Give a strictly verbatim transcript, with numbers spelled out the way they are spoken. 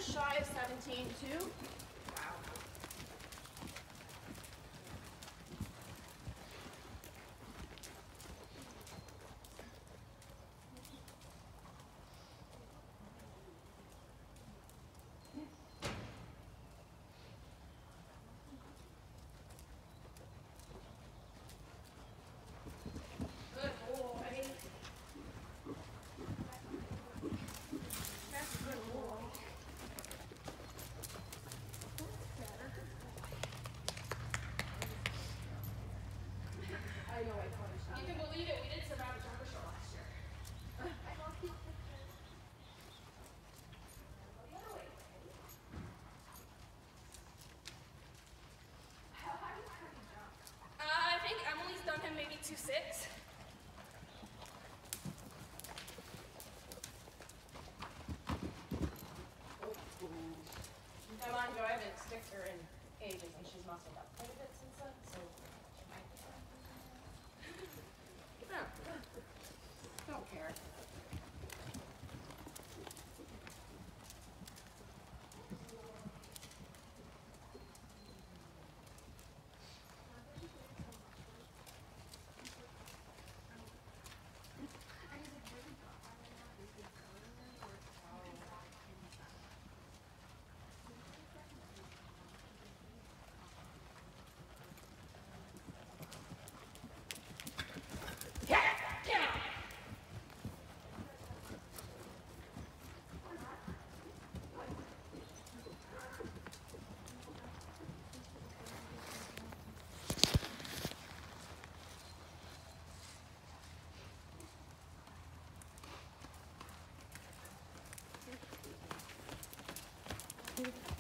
just shy of seventeen two. Wow. Good boy. That's a good boy. I know I punished you. You can believe it, we did survive a jumper show last year. I love you. The other way. How high do you think you jump? Uh, I think Emily's done him maybe two six. Come on, go. I haven't sticked her in ages and she's muscled up quite a bit since then, so she might be fine. No, don't care. Thank you.